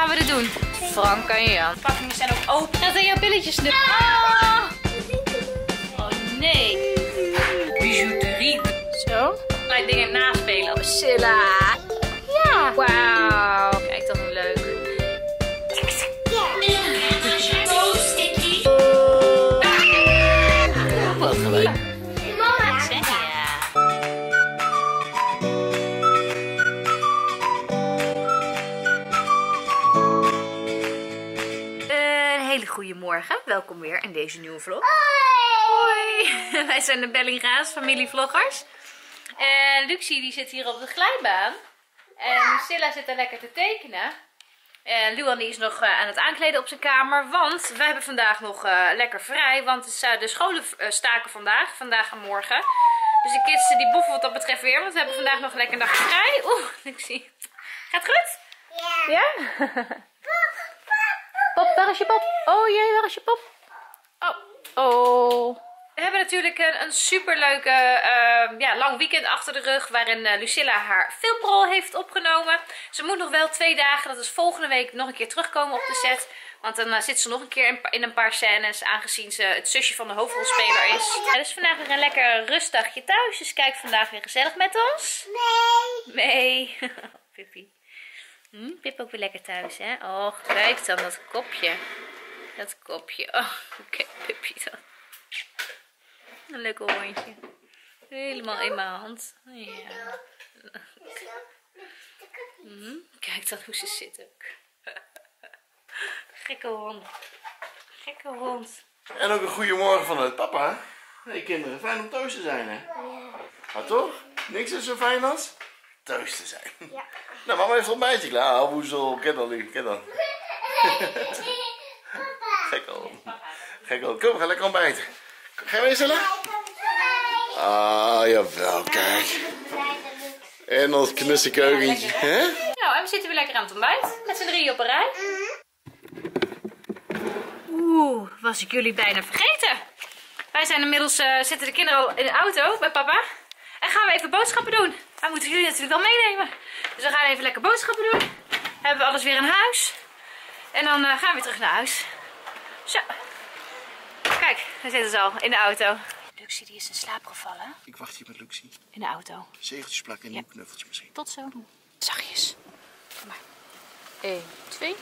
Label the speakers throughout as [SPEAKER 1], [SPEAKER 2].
[SPEAKER 1] gaan we dit doen? Frank en Jan. De pakkingen zijn ook open. Dat zijn jouw pilletjes nu. Ah! Oh nee. Bijouterie. Zo. Allerlei dingen naspelen. Priscilla. Ja. Wauw. Kijk, dat is leuk. Wat gewoon. Mama. Ja. Een hele goede morgen. Welkom weer in deze nieuwe vlog. Hoi. Wij zijn de Bellinga's familievloggers. En Luxie die zit hier op de glijbaan. En Lucilla zit daar lekker te tekenen. En Luan die is nog aan het aankleden op zijn kamer. Want wij hebben vandaag nog lekker vrij. Want de scholen staken vandaag en morgen. Dus de kids die boffen wat dat betreft weer. Want we hebben vandaag nog lekker een dag vrij. Oeh, Luxie. Gaat het goed? Ja. Ja? Pop, waar is je pop? Oh jee, waar is je pop? Oh. We hebben natuurlijk een superleuke lang weekend achter de rug. Waarin Lucilla haar filmrol heeft opgenomen. Ze moet nog wel 2 dagen, dat is volgende week, nog een keer terugkomen op de set. Want dan zit ze nog een keer in een paar scènes. Aangezien ze het zusje van de hoofdrolspeler is. Dus vandaag weer een lekker rustdagje thuis. Dus kijk vandaag weer gezellig met ons. Nee. Pippi. Pip ook weer lekker thuis, hè? Oh, kijk dan dat kopje. Dat kopje. Oh, kijk Pippi dan. Een leuk hondje. Helemaal in mijn hand. Ja. Kijk dan hoe ze zit ook. Gekke hond. Gekke hond.
[SPEAKER 2] En ook een goeiemorgen vanuit papa. Nee kinderen, fijn om thuis te zijn hè? Ja. Maar toch? Niks is zo fijn als thuis te zijn. Ja. Nou, mama heeft het ontbijtje klaar. Woezel, ken dan nu, ken dan. Gek al. Kom, we gaan lekker ontbijten. Ga je mee, Stella? Ah, jawel, kijk. En ons knusse keukentje. Hè?
[SPEAKER 1] Nou, en we zitten weer lekker aan het ontbijt. Met z'n 3 op een rij. Oeh, was ik jullie bijna vergeten. Wij zijn inmiddels, zitten de kinderen al in de auto bij papa. En gaan we even boodschappen doen. Wij moeten jullie natuurlijk wel meenemen. Dus we gaan even lekker boodschappen doen. Hebben we alles weer in huis. En dan gaan we weer terug naar huis. Zo. Kijk, daar zitten ze al in de auto. Luxie die is in slaap gevallen.
[SPEAKER 2] Ik wacht hier met Luxie.
[SPEAKER 1] In de auto.
[SPEAKER 2] Zegeltjes plakken en een knuffeltje misschien.
[SPEAKER 1] Tot zo. Zachtjes. Kom maar. 1, 2.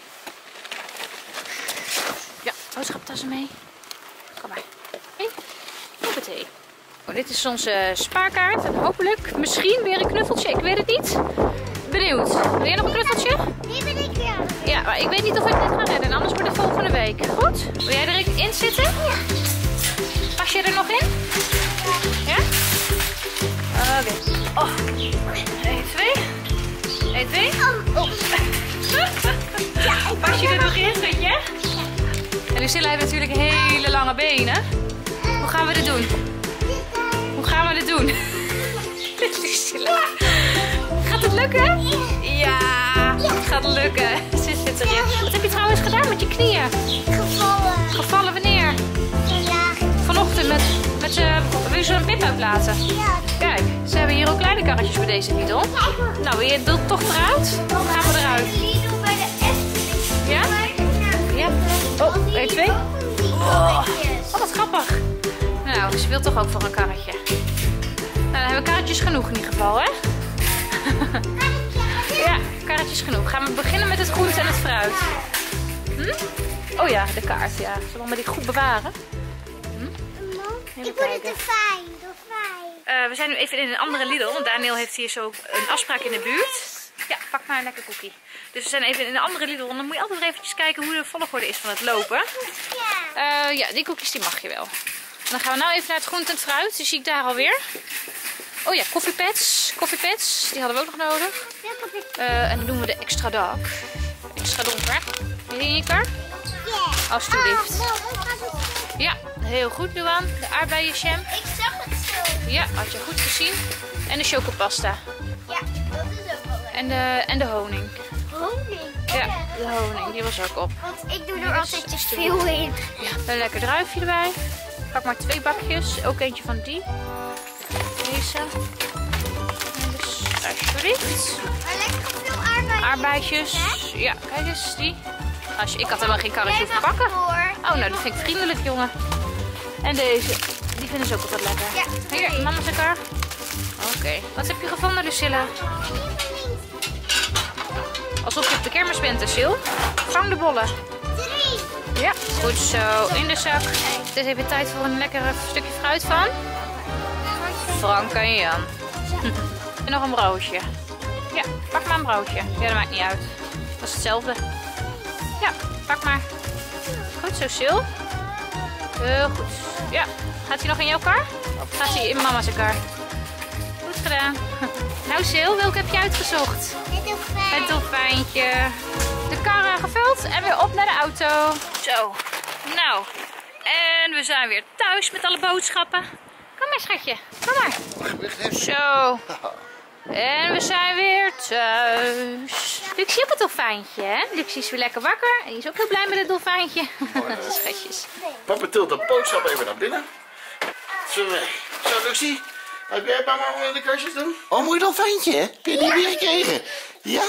[SPEAKER 1] Ja, boodschaptassen mee. Kom maar. 1. Hoppatee. Oh, dit is onze spaarkaart. En hopelijk misschien weer een knuffeltje. Ik weet het niet. Benieuwd. Wil jij nog een knuffeltje?
[SPEAKER 3] Nee, ben ik wel.
[SPEAKER 1] Ja, maar ik weet niet of ik dit ga redden. Anders wordt het volgende week. Goed? Wil jij erin zitten?
[SPEAKER 3] Ja.
[SPEAKER 1] Pas je er nog in? Ja? Oké. Oh. 1, 2. 1, 2. Oh. Pas je er nog in, schatje? Ja. En Lucilla heeft natuurlijk hele lange benen. Hoe gaan we dit doen? Hoe gaan we dit doen? Lucilla. Gaat het lukken? Ja, het gaat lukken. Ze zit erin. Wat heb je trouwens gedaan met je knieën?
[SPEAKER 3] Gevallen.
[SPEAKER 1] Gevallen wanneer?
[SPEAKER 3] Vandaag.
[SPEAKER 1] Vanochtend met wil je ze een pip uitblazen?
[SPEAKER 3] Ja.
[SPEAKER 1] Kijk, ze hebben hier ook kleine karretjes bij deze Lidl. Nou, wil je dat toch eruit? Dan gaan we eruit.
[SPEAKER 3] Lidl bij de Efteling.
[SPEAKER 1] Ja? Ja. Oh, 1, 2. Oh, wat grappig. Nou, ze wil toch ook voor een karretje. Nou, dan hebben we karretjes genoeg in ieder geval, hè? Ja, karretjes genoeg. Gaan we beginnen met het groente en het fruit. Oh ja, de kaart. Ja. Zullen we die goed bewaren?
[SPEAKER 3] Ik vond het te fijn.
[SPEAKER 1] We zijn nu even in een andere Lidl. Want Daniel heeft hier zo een afspraak in de buurt. Ja, pak maar een lekker koekie. Dus we zijn even in een andere Lidl. En dan moet je altijd eventjes kijken hoe de volgorde is van het lopen. Ja, die koekjes die mag je wel. En dan gaan we nou even naar het groente en het fruit. Die zie ik daar alweer. Oh ja, koffiepads. Koffiepads, die hadden we ook nog nodig. En dan doen we de extra dark. Extra donker. Vind je er?
[SPEAKER 3] Ja.
[SPEAKER 1] Alsjeblieft. Ja, heel goed Luan. De aardbeienjam.
[SPEAKER 3] Ik zag het zo.
[SPEAKER 1] Ja, had je goed gezien. En de chocopasta.
[SPEAKER 3] Ja, dat is ook wel lekker.
[SPEAKER 1] En de honing.
[SPEAKER 3] Honing.
[SPEAKER 1] Ja, de honing. Die was ook op.
[SPEAKER 3] Want ik doe er altijd te veel in.
[SPEAKER 1] Ja, een lekker druifje erbij. Pak maar 2 bakjes. Ook eentje van die. Deze. Dus, alsjeblieft.
[SPEAKER 3] Maar lekker veel
[SPEAKER 1] Aardbeidjes. Ja, kijk eens die. Ik had helemaal geen karretje hoeven pakken. Oh, nou dat vind ik vriendelijk, jongen. En deze, die vinden ze ook altijd lekker.
[SPEAKER 3] Ja.
[SPEAKER 1] Hier, mama zijn kar. Oké. Wat heb je gevonden, Lucilla? Alsof je op de kermis bent, Sil. Vang de bollen.
[SPEAKER 3] 3.
[SPEAKER 1] Ja, goed zo. In de zak. Het is even tijd voor een lekker stukje fruit van Frank en Jan. En nog een broodje. Ja, pak maar een broodje. Ja, dat maakt niet uit. Dat is hetzelfde. Ja, pak maar. Goed zo, Sil. Heel goed. Ja, gaat hij nog in jouw kar? Of gaat hij in mama's kar? Goed gedaan. Nou, Sil, welke heb je uitgezocht? Het dolfijntje. De kar gevuld en weer op naar de auto. Zo. Nou. En we zijn weer thuis met alle boodschappen. Kom maar, schatje. Kom maar. Zo. En we zijn weer thuis. Luxie ook een dolfijntje, hè? Luxie is weer lekker wakker. En die is ook heel blij met het dolfijntje. Schatjes.
[SPEAKER 2] Papa tilt de boodschap even naar binnen. Zo, Luxie. Heb jij mama in de kastjes doen? Oh, mooi dolfijntje, hè? Heb je die weer gekregen? Ja?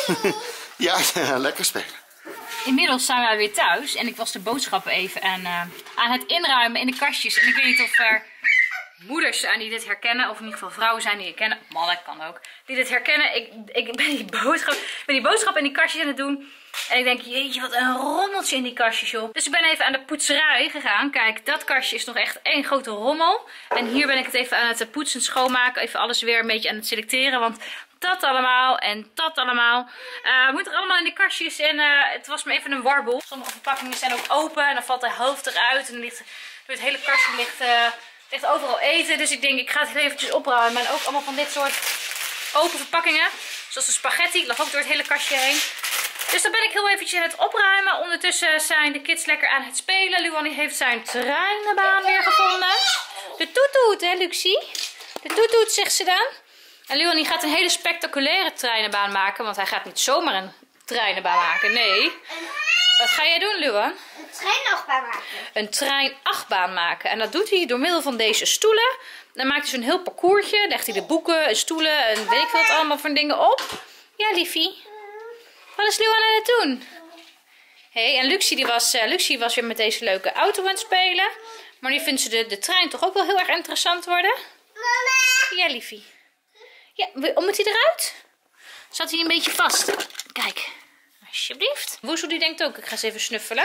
[SPEAKER 2] Ja, lekker spelen.
[SPEAKER 1] Inmiddels zijn wij weer thuis. En ik was de boodschappen even aan het inruimen in de kastjes. En ik weet niet of er moeders zijn die dit herkennen. Of in ieder geval vrouwen zijn die het kennen. Mannen kan ook. Die dit herkennen. Ik ben die boodschap in die kastjes aan het doen. En ik denk, jeetje, wat een rommeltje in die kastjes, joh. Dus ik ben even aan de poetserij gegaan. Kijk, dat kastje is nog echt één grote rommel. En hier ben ik het even aan het poetsen, schoonmaken. Even alles weer een beetje aan het selecteren. Want dat allemaal en dat allemaal. Moet er allemaal in de kastjes. En het was me even een warboel. Sommige verpakkingen zijn ook open. En dan valt de helft eruit. En dan ligt door het hele kastje ligt overal eten. Dus ik denk, ik ga het heel eventjes opruimen. En ook allemaal van dit soort open verpakkingen. Zoals de spaghetti. Lag ook door het hele kastje heen. Dus dan ben ik heel eventjes aan het opruimen. Ondertussen zijn de kids lekker aan het spelen. Luan heeft zijn treinenbaan weer gevonden. De toetoet, hè, Luxie? De toetoet, zegt ze dan. En Luan gaat een hele spectaculaire treinenbaan maken. Want hij gaat niet zomaar een treinenbaan maken. Nee. Wat ga jij doen, Luan?
[SPEAKER 3] Een treinachtbaan maken.
[SPEAKER 1] Een treinachtbaan maken. En dat doet hij door middel van deze stoelen. Dan maakt hij zo'n heel parcoursje. Legt hij de boeken en stoelen en weet ik wat allemaal voor dingen op. Ja, liefie. Wat is Luan aan het doen? Hey, en Luxie was weer met deze leuke auto aan het spelen. Maar nu vindt ze de trein toch ook wel heel erg interessant worden. Mama. Ja, liefie. Ja, moet hij eruit? Zat hij een beetje vast? Kijk, alsjeblieft. Woezel die denkt ook, ik ga eens even snuffelen.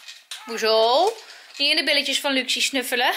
[SPEAKER 1] Woezel, niet in de billetjes van Luxie snuffelen.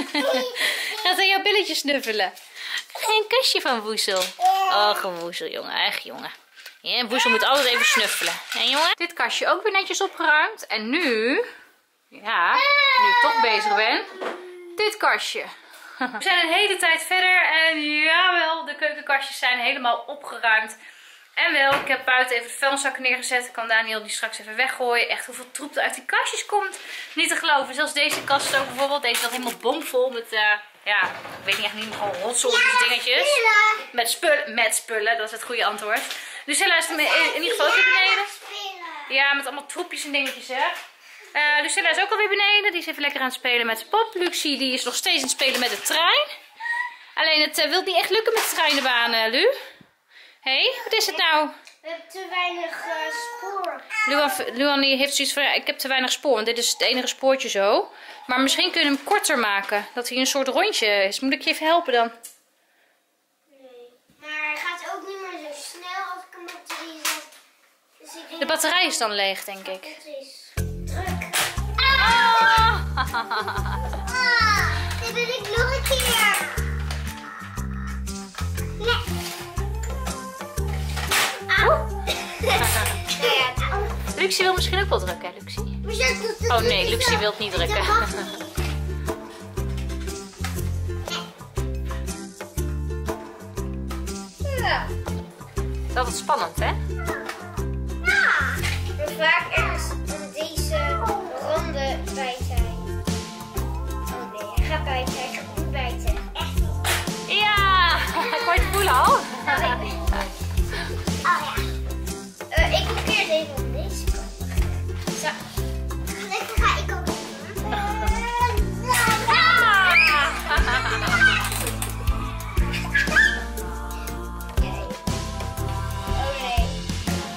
[SPEAKER 1] Gaat hij jouw billetjes snuffelen? Een kusje van Woezel. Oh, een Woezel, jongen. Echt, jongen. Ja, Woezel moet altijd even snuffelen. En jongen, dit kastje ook weer netjes opgeruimd. En nu, ja, nu ik toch bezig ben, dit kastje. We zijn een hele tijd verder en jawel, de keukenkastjes zijn helemaal opgeruimd. En wel, ik heb buiten even de vuilniszakken neergezet. Kan Daniel die straks even weggooien. Echt hoeveel troep er uit die kastjes komt. Niet te geloven. Zelfs deze kast ook bijvoorbeeld. Deze zat helemaal bomvol met, ja, ik weet niet echt niet, gewoon rotzooi dingetjes. Met spullen, dat is het goede antwoord. Lucilla is in ieder geval ook weer beneden. Ja, met allemaal troepjes en dingetjes, hè. Lucilla is ook alweer beneden. Die is even lekker aan het spelen met zijn pop. Luxie die is nog steeds aan het spelen met de trein. Alleen het wil niet echt lukken met de treinenbaan, Lu. Hé, wat is het nou?
[SPEAKER 3] We hebben te weinig spoor.
[SPEAKER 1] Luan heeft zoiets van, ja, ik heb te weinig spoor. Want dit is het enige spoortje zo. Maar misschien kun je hem korter maken. Dat hij een soort rondje is. Moet ik je even helpen dan?
[SPEAKER 3] Nee. Maar hij gaat ook niet meer zo snel als ik hem op de zet. Dus ik denk
[SPEAKER 1] de batterij is dan leeg, denk ik.
[SPEAKER 3] Het is druk. Dit wil ik nog een keer. Nee.
[SPEAKER 1] Luxie wil misschien ook wel drukken, hè, Luxie? Oh nee, Luxie wil het niet drukken.
[SPEAKER 3] Ja.
[SPEAKER 1] Het is altijd spannend, hè?
[SPEAKER 3] Ja. Maar vaak ergens deze ronde bijten. Oh nee, hij gaat bijten. Hij gaat niet bijten. Echt niet.
[SPEAKER 1] Ja, kan je het voelen al?
[SPEAKER 3] Oh ja. Ik moet eerst even op deze kant. Zo. Gelukkig ga ik ook doen.
[SPEAKER 1] Oh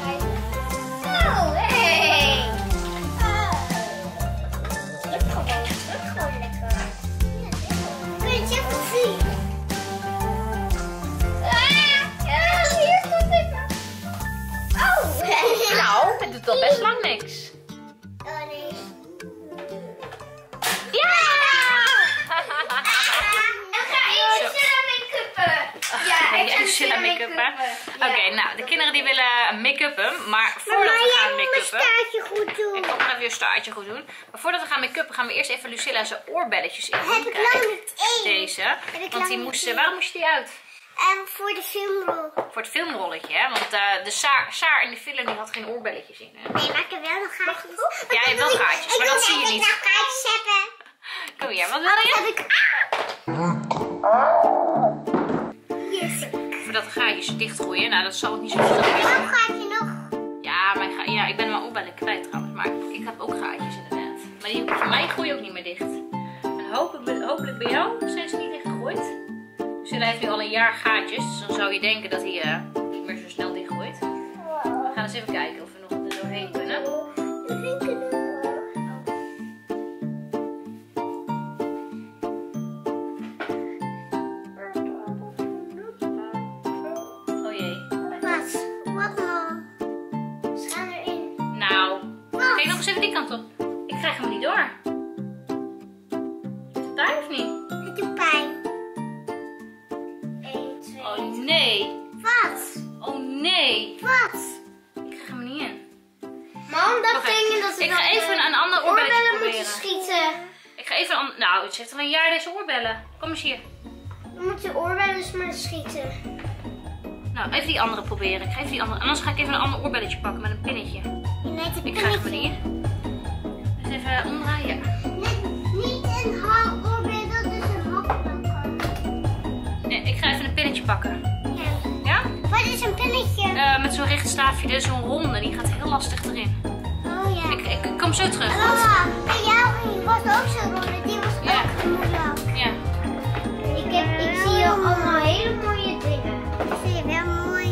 [SPEAKER 1] doet al best lang niks.
[SPEAKER 3] Oh nee.
[SPEAKER 1] Ja!
[SPEAKER 3] Dan ga ik Lucilla make-uppen. Ja, ik ga
[SPEAKER 1] Lucilla make-uppen. Oké, nou, de kinderen die willen make-uppen, maar voordat we gaan make-uppen...
[SPEAKER 3] staartje goed doen.
[SPEAKER 1] Ik ga nog even je staartje goed doen. Maar voordat we gaan make-uppen, gaan we eerst even Lucilla zijn oorbelletjes in.
[SPEAKER 3] Heb ik lang niet één.
[SPEAKER 1] Deze. Want die moesten, waarom moest die uit?
[SPEAKER 3] Voor de filmrol.
[SPEAKER 1] Voor het filmrolletje, hè? Want de Saar in de film die had geen oorbelletjes in, hè?
[SPEAKER 3] Nee, maar ik heb wel nog gaatjes.
[SPEAKER 1] Ja, je hebt wel gaatjes, maar dat zie je niet.
[SPEAKER 3] Ik wil gaatjes hebben.
[SPEAKER 1] Kom hier, wat wil je?
[SPEAKER 3] Heb ik... Yes.
[SPEAKER 1] Voordat de gaatjes dichtgroeien, nou dat zal het niet zo snel zijn.
[SPEAKER 3] Welk gaatje nog?
[SPEAKER 1] Ja, ja, ik ben mijn oorbellen kwijt trouwens, maar ik heb ook gaatjes inderdaad. Maar die van mij groeien ook niet meer dicht. En hopelijk bij jou zijn ze niet dichtgegroeid. Lucilla heeft nu al een jaar gaatjes, dus dan zou je denken dat hij niet meer zo snel dichtgroeit. We gaan eens even kijken of we nog er doorheen kunnen. Oh jee.
[SPEAKER 3] Wat nou? Ze gaan erin.
[SPEAKER 1] Nou, kijk nog eens even die kant op. Ik krijg hem niet door. Is het pijn of niet?
[SPEAKER 3] Het doet pijn. 1, 2.
[SPEAKER 1] Oh nee.
[SPEAKER 3] Wat?
[SPEAKER 1] Oh nee.
[SPEAKER 3] Wat?
[SPEAKER 1] Ik krijg hem niet in.
[SPEAKER 3] Mam, dat
[SPEAKER 1] Oké,
[SPEAKER 3] ding dat
[SPEAKER 1] ik ga even een ander oorbelletje
[SPEAKER 3] oorbellen moeten
[SPEAKER 1] proberen.
[SPEAKER 3] schieten.
[SPEAKER 1] Ik ga even een ander... Nou, ze heeft al een jaar deze oorbellen. Kom eens hier.
[SPEAKER 3] We moeten oorbellen maar schieten.
[SPEAKER 1] Nou, even die andere proberen. Ik ga even die andere... Anders ga ik even een ander oorbelletje pakken met een pinnetje. Ik krijg hem niet. Dus even omdraaien. Ja.
[SPEAKER 3] Niet een oorbel, dat is een hakbelkan.
[SPEAKER 1] Nee, ik ga even een pinnetje pakken.
[SPEAKER 3] Ja.
[SPEAKER 1] Ja?
[SPEAKER 3] Wat is een pilletje?
[SPEAKER 1] Met zo'n recht staafje, dus zo'n ronde. Die gaat heel lastig erin.
[SPEAKER 3] Oh ja.
[SPEAKER 1] Ik kom zo terug.
[SPEAKER 3] Mama, en jou was ook zo ronde. Die was
[SPEAKER 1] Ja.
[SPEAKER 3] ook moeilijk.
[SPEAKER 1] Ja.
[SPEAKER 3] Ik zie hier allemaal hele mooie dingen. Dat vind je wel mooi.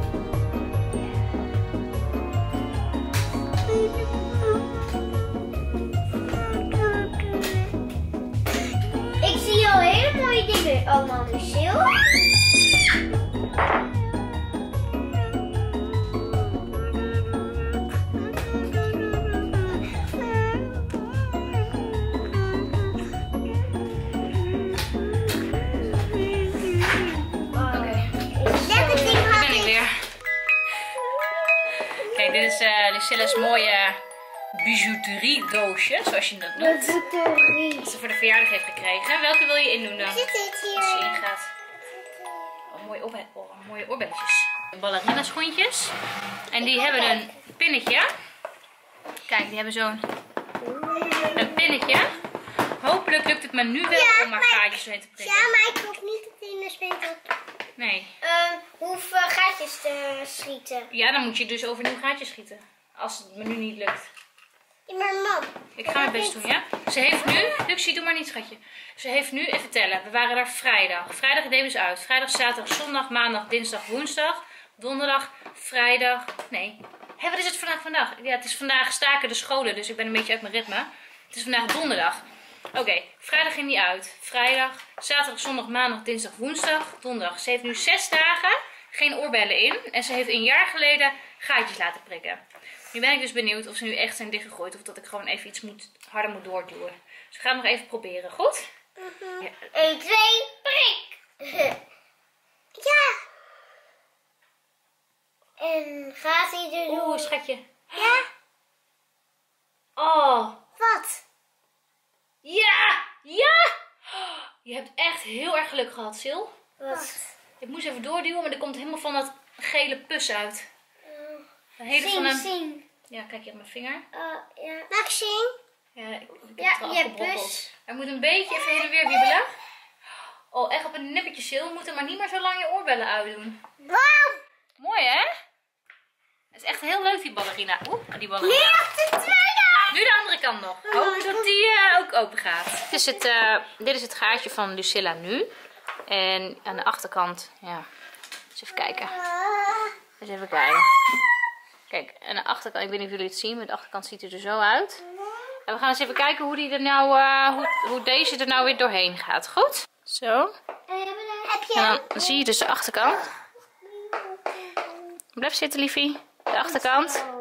[SPEAKER 3] Ik zie al hele mooie dingen allemaal, Lucille.
[SPEAKER 1] Kijk, dit is Lucilla's mooie bijouterie doosje, zoals je dat noemt. Dat ze voor de verjaardag heeft gekregen. Welke wil je indoen dan?
[SPEAKER 3] Zit dit hier?
[SPEAKER 1] Als je ingaat. Oh, mooie oorbelletjes. Ballerina schoentjes. En die hebben een pinnetje. Kijk, die hebben zo'n pinnetje. Hopelijk lukt het me nu wel om haar gaatjes doorheen te prikken.
[SPEAKER 3] Ja, maar ik hoop niet dat in de spindel.
[SPEAKER 1] Nee.
[SPEAKER 3] Hoeveel gaatjes te schieten?
[SPEAKER 1] Ja, dan moet je dus overnieuw gaatjes schieten. Als het me nu niet lukt.
[SPEAKER 3] Ja, maar mam.
[SPEAKER 1] Ik ga mijn best doen, ja? Ze heeft nu... Luxie, doe maar niet, schatje. Ze heeft nu... Even tellen. We waren daar vrijdag. Vrijdag deden we ze uit. Vrijdag, zaterdag, zondag, maandag, dinsdag, woensdag. Donderdag, vrijdag... Nee. Hé, wat is het vandaag? Ja, het is vandaag staken de scholen. Dus ik ben een beetje uit mijn ritme. Het is vandaag donderdag. Oké, vrijdag ging die uit. Vrijdag, zaterdag, zondag, maandag, dinsdag, woensdag, donderdag. Ze heeft nu 6 dagen geen oorbellen in. En ze heeft een jaar geleden gaatjes laten prikken. Nu ben ik dus benieuwd of ze nu echt zijn dichtgegooid. Of dat ik gewoon even iets harder moet doorduwen. Dus we gaan het nog even proberen. Goed? Ja.
[SPEAKER 3] 1, 2, prik! Ja! En gaat hij er doen?
[SPEAKER 1] Oeh, schatje.
[SPEAKER 3] Ja?
[SPEAKER 1] Oh.
[SPEAKER 3] Wat?
[SPEAKER 1] Ja! Ja! Je hebt echt heel erg geluk gehad, Sil.
[SPEAKER 3] Wat?
[SPEAKER 1] Ik moest even doorduwen, maar er komt helemaal van dat gele pus uit. Een hele van hem.
[SPEAKER 3] Zien.
[SPEAKER 1] Ja, kijk hier op mijn vinger.
[SPEAKER 3] Ja. Mag ik zien?
[SPEAKER 1] Ja, ik heb
[SPEAKER 3] Ja,
[SPEAKER 1] het al
[SPEAKER 3] je hebt
[SPEAKER 1] afgebrokkeld.
[SPEAKER 3] pus.
[SPEAKER 1] Hij moet een beetje even heen en weer wiebelen. Oh, echt op een nippertje, Sil. We moeten maar niet meer zo lang je oorbellen uitdoen.
[SPEAKER 3] Wauw!
[SPEAKER 1] Mooi, hè? Het is echt heel leuk, die ballerina. Oeh, die ballerina.
[SPEAKER 3] Nee, op de tweede!
[SPEAKER 1] Nu de andere kant nog. Hoop dat die ook open gaat. Dit is het gaatje van Lucilla nu. En aan de achterkant, ja. Eens even kijken. Eens even kijken. Kijk, aan de achterkant, ik weet niet of jullie het zien, maar de achterkant ziet er zo uit. En we gaan eens even kijken hoe die er nou, hoe deze er nou weer doorheen gaat. Goed? Zo.
[SPEAKER 3] Heb je...
[SPEAKER 1] En dan zie je dus de achterkant. Blijf zitten, liefie. De achterkant.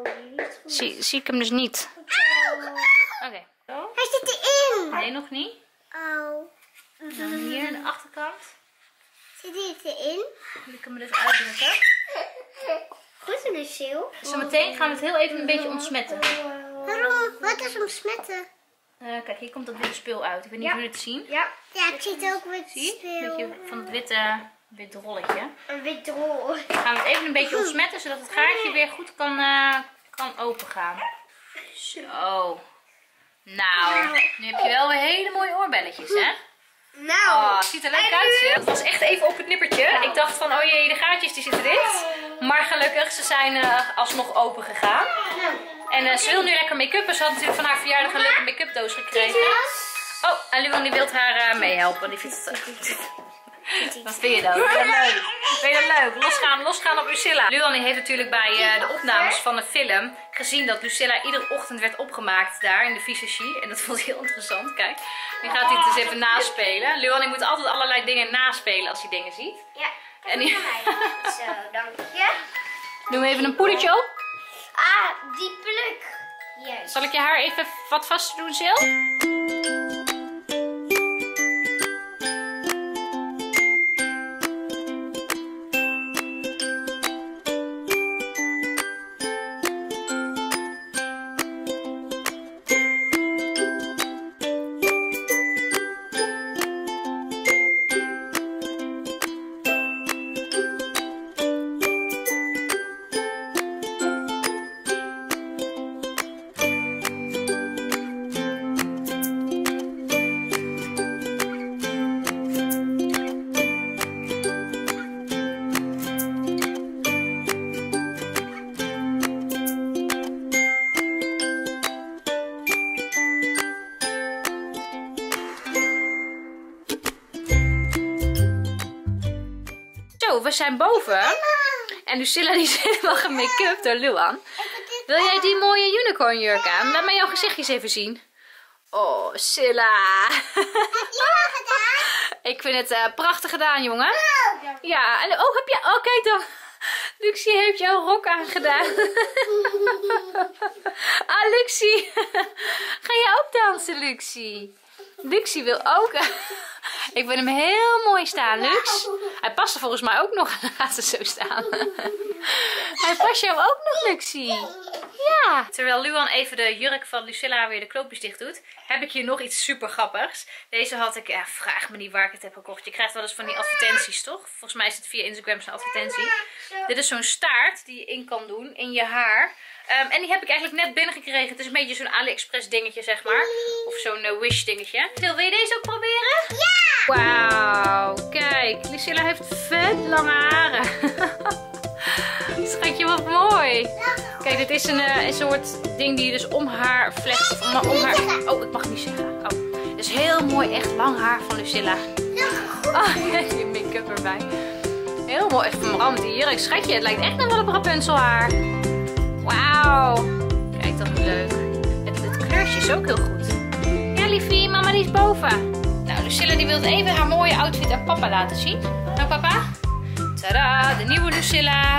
[SPEAKER 1] Zie ik hem dus niet. Oké.
[SPEAKER 3] Hij zit erin.
[SPEAKER 1] Nee, nog niet.
[SPEAKER 3] Oh.
[SPEAKER 1] Dan hier aan de achterkant.
[SPEAKER 3] Zit hij erin?
[SPEAKER 1] Wil ik hem er dus uitdrukken.
[SPEAKER 3] Goed, Lucille.
[SPEAKER 1] Zometeen gaan we het heel even een beetje ontsmetten.
[SPEAKER 3] Waarom? Wat is omsmetten?
[SPEAKER 1] Kijk, hier komt dat witte spul uit. Ik weet niet of jullie het zien.
[SPEAKER 3] Ja, ik zie het ook wit
[SPEAKER 1] Zie je?
[SPEAKER 3] speel.
[SPEAKER 1] Een beetje van het wit rolletje.
[SPEAKER 3] Een wit rol.
[SPEAKER 1] Dan gaan we het even een beetje ontsmetten, zodat het gaatje weer goed kan opengaan. Zo. Nou, nu heb je wel weer hele mooie oorbelletjes, hè?
[SPEAKER 3] Nou.
[SPEAKER 1] Oh, het ziet er leuk uit, zeg. Het was echt even op het nippertje. Ik dacht van, oh jee, de gaatjes die zitten dicht. Maar gelukkig, ze zijn alsnog open gegaan. En ze wil nu lekker make-uppen. Ze had natuurlijk van haar verjaardag een leuke make-up doos gekregen. Oh, en Luan die wil haar meehelpen. Die vindt het Wat vind je dan? Vind je dat leuk? Vind je dat leuk? Losgaan op Lucilla. Luan heeft natuurlijk bij de opnames van de film gezien dat Lucilla iedere ochtend werd opgemaakt daar in de visagie. En dat vond hij heel interessant. Kijk, nu gaat hij het dus even naspelen. Luan moet altijd allerlei dingen naspelen als hij dingen ziet.
[SPEAKER 3] Ja,
[SPEAKER 1] en die...
[SPEAKER 3] Zo, dank je.
[SPEAKER 1] Doen we even een poedertje op.
[SPEAKER 3] Ah, die pluk. Juist.
[SPEAKER 1] Zal ik je haar even wat vaster doen, Sil? We zijn boven. En Lucilla die is helemaal gemake-up door Luan. Wil jij die mooie unicorn jurk aan? Laat mij jouw gezichtjes even zien. Oh, Silla.
[SPEAKER 3] Heb je dat gedaan?
[SPEAKER 1] Ik vind het prachtig gedaan, jongen. Ja, en oh, heb je... Oh, kijk dan. Luxie heeft jouw rok aangedaan. Ah, Luxie. Ga jij ook dansen, Luxie? Luxie wil ook... Ik vind hem heel mooi staan, Lux. Hij past er volgens mij ook nog. Laat het zo staan. Hij past jou ook nog, Luxie. Ja. Terwijl Luan even de jurk van Lucilla weer de knoopjes dicht doet, heb ik hier nog iets super grappigs. Deze had ik, vraag me niet waar ik het heb gekocht. Je krijgt wel eens van die advertenties, toch? Volgens mij is het via Instagram zo'n advertentie. Dit is zo'n staart die je in kan doen in je haar. En die heb ik eigenlijk net binnengekregen. Het is een beetje zo'n AliExpress dingetje, zeg maar. Of zo'n Wish dingetje. Wil je deze ook proberen?
[SPEAKER 3] Ja!
[SPEAKER 1] Wauw, kijk. Lucilla heeft vet lange haren. Schatje, wat mooi. Kijk, dit is een soort ding die je dus om haar vlecht. Of om haar... Oh, ik mag het niet zeggen. Oh. Het is heel mooi, echt lang haar van Lucilla. Oh, je make-up erbij. Heel mooi, echt verbrand die jurk. Schatje, het lijkt echt nog wel op Rapunzelhaar. Wauw. Kijk, dat is leuk. Het kleurtje is ook heel goed. Ja, liefie, mama die is boven. Nou, Lucilla die wil even haar mooie outfit aan papa laten zien. Nou, papa. Tadaa, de nieuwe Lucilla.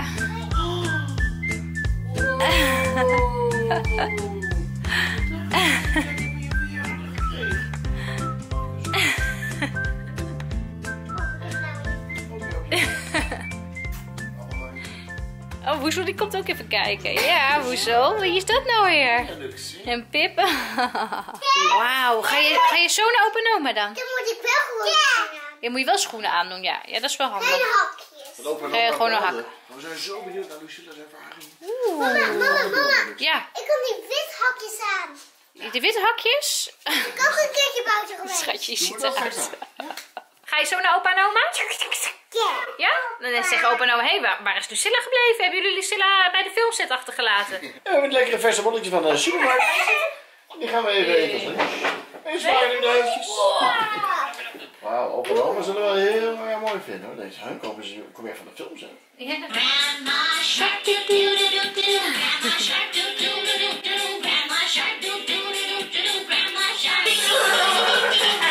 [SPEAKER 1] Oh, Woezel die komt ook even kijken. Ja, Woezel. Wie is dat nou weer? En Pip. Wauw. Ga je zo naar opa en oma dan?
[SPEAKER 3] Dan moet ik wel gewoon schoenen aan.
[SPEAKER 1] Ja, moet je wel schoenen aandoen, ja. Ja, dat is wel handig.
[SPEAKER 3] En hakjes.
[SPEAKER 1] Gewoon een hak.
[SPEAKER 2] We zijn zo benieuwd naar Lucilla's ervaring.
[SPEAKER 3] Mama.
[SPEAKER 1] Ja.
[SPEAKER 3] Ik kan die wit hakjes aan.
[SPEAKER 1] De witte hakjes.
[SPEAKER 3] Ik heb ook een keertje buiten geweest.
[SPEAKER 1] Schatje, je ziet eruit. Ga je zo naar opa en oma?
[SPEAKER 3] Ja.
[SPEAKER 1] Ja? Dan zeggen opa en oma, hé, waar is Lucilla gebleven? Hebben jullie Lucilla bij de filmset achtergelaten?
[SPEAKER 2] Ja, we hebben het lekkere verse bolletje van de supermarkt. Die gaan we even eten als lunch. En zwaaien nu de eventjes. Wauw, opa en oma zullen wel heel erg mooi vinden hoor. Deze hunk kom je van de filmset.
[SPEAKER 1] Ja.
[SPEAKER 4] Grandma shark doo doo doo doo doo. Grandma shark doo doo doo doo. Grandma shark doo doo doo doo. Grandma shark doo doo doo doo.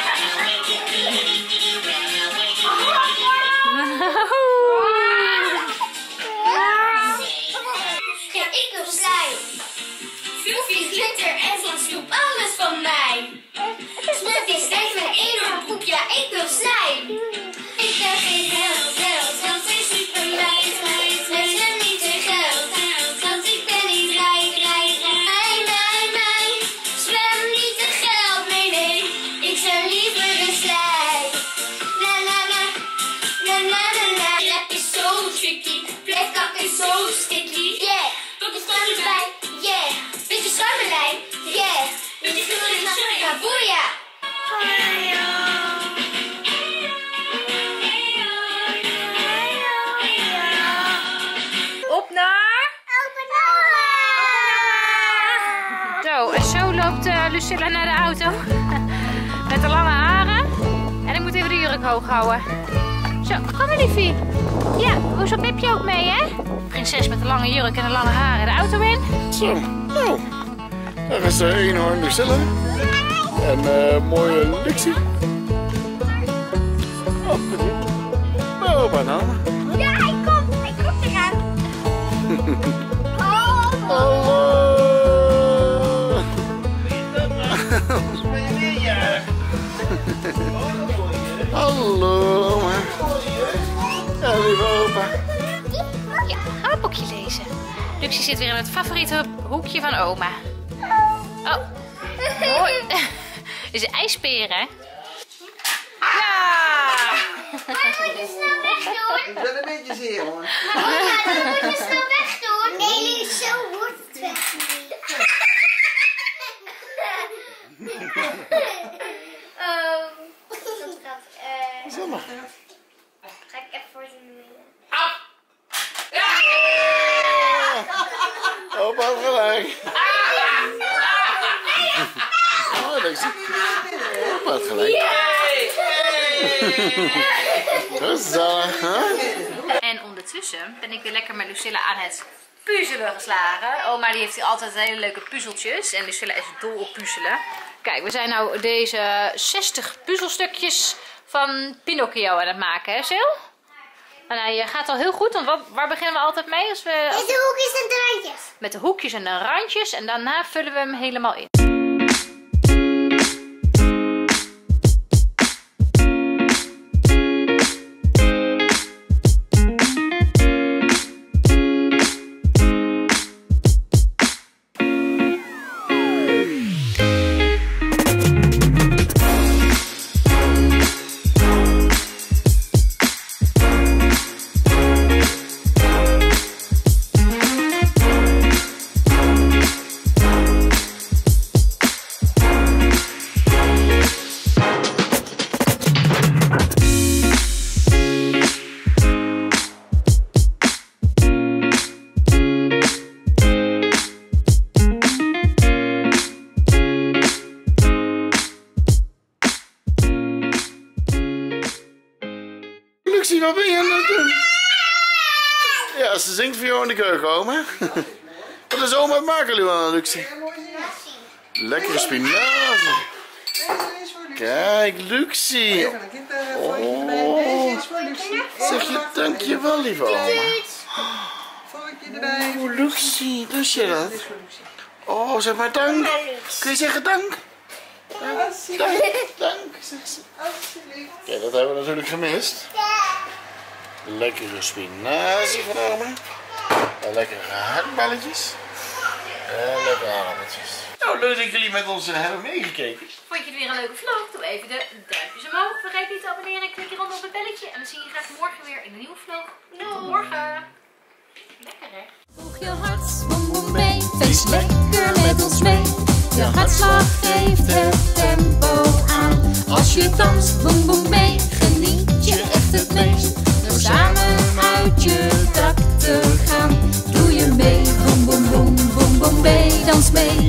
[SPEAKER 3] Ja, ik ben blij.
[SPEAKER 4] fluffy, glitter en van snoep, alles van mij. Snuffy steekt mijn enorm broek, ja ik wil slijm. Ik ben geen held, want ik super meid. Met hem niet te geld, want ik ben niet rijk. Mij, zwem niet te geld, nee, ik zwem liever de slijm. Na. Rap is zo tricky, plekpak is zo sticky, yeah. Pak een slang erbij, yeah. Beetje schuimelijn, yeah. Beetje vloeiend, ja, boeia.
[SPEAKER 1] Op naar... Zo, en zo loopt Lucilla naar de auto. Met de lange haren. En ik moet even de jurk hoog houden. Zo, kom maar liefie. Ja, hoezo heb je ook mee, hè? Prinses met de lange jurk en de lange haren de auto in.
[SPEAKER 2] Zo, nou. Daar is de eenhoorn Lucilla. En mooie Luxie. Oh, banaan.
[SPEAKER 3] Ja, hij komt eraan.
[SPEAKER 2] Hallo. Hallo, oma. Ja, lieve opa.
[SPEAKER 1] Ja, gaan we een boekje lezen. Luxie zit weer in het favoriete hoekje van oma. Oh, mooi. Is een ijsbeer, hè? Ja!
[SPEAKER 3] Maar moet je snel wegdoen?
[SPEAKER 5] Ik ben een beetje zeer, hoor.
[SPEAKER 3] Maar dan moet je snel wegdoen. Nee, zo wordt het weg. Dat gaat.
[SPEAKER 2] Zomaar.
[SPEAKER 3] Ga ik even voor je nemen.
[SPEAKER 2] Opa had gelijk. Oh, Luxie. Opa had gelijk. Gezellig, hè?
[SPEAKER 1] En ondertussen ben ik weer lekker met Lucilla aan het puzzelen geslagen. Oma die heeft hier altijd hele leuke puzzeltjes. En Lucilla is dol op puzzelen. Kijk, we zijn nou deze 60 puzzelstukjes van Pinocchio aan het maken, hè Sil? En hij gaat al heel goed, want waar beginnen we altijd mee? Als we,
[SPEAKER 3] Met de hoekjes en de randjes.
[SPEAKER 1] met de hoekjes en de randjes. En daarna vullen we hem helemaal in.
[SPEAKER 2] Luxie, wat ben je aan het doen? Ja, ze zingt voor jou in de keuken, oma. Wat is oma het maken, Luana, Luxie? Lekkere spinazie. Kijk, Luxie. Oh, zeg je dankjewel, lieve oma. Oh, Luxie, lust je dat? Oh, zeg maar dank. Kun je zeggen dank? Dank, zegt ze. Ja, dat hebben we natuurlijk gemist. Lekkere spinazie van oma. En lekkere gehaktballetjes. En lekkere aardappeltjes. Nou, leuk dat jullie met ons hebben meegekeken.
[SPEAKER 1] Vond je het weer een leuke vlog? Doe even de duimpjes omhoog. Vergeet niet te abonneren en klik hieronder op het belletje. En dan zie je graag morgen weer in een nieuwe vlog. Tot morgen. Lekker hè?
[SPEAKER 6] Voeg je hart, boem boem mee, feest lekker met ons mee. Je hartslag geeft het tempo aan. Als je danst, boem boem mee, geniet je echt het meest. Door samen uit je dak te gaan, doe je mee, boem boem boem boem boem mee, dans mee.